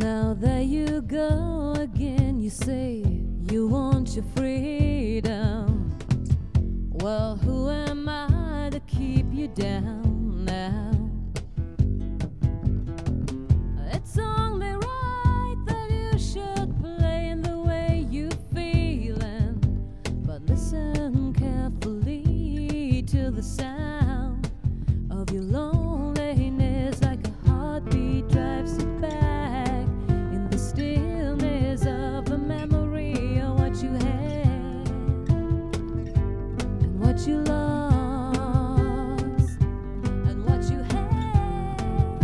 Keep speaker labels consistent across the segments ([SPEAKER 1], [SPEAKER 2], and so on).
[SPEAKER 1] Now there you go again. You say you want your freedom. Well, who am I to keep you down now? It's only right that you should play in the way you feelin', but listen carefully to the sound of your loneliness, like a heartbeat drives you back in the stillness of a memory of what you had and what you lost and what you had.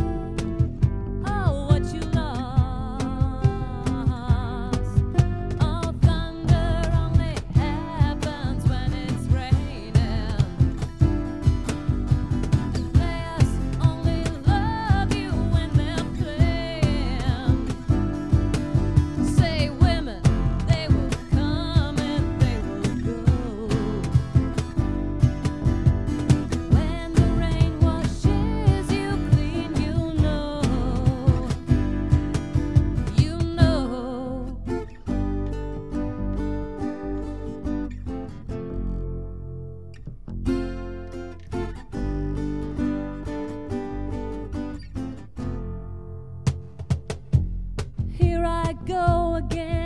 [SPEAKER 1] Oh, what you lost. Oh, thunder only happens when it's raining. Players only love you when they're playing. Say women, they will come and they will go. When the rain washes you clean, you know. Here I go again.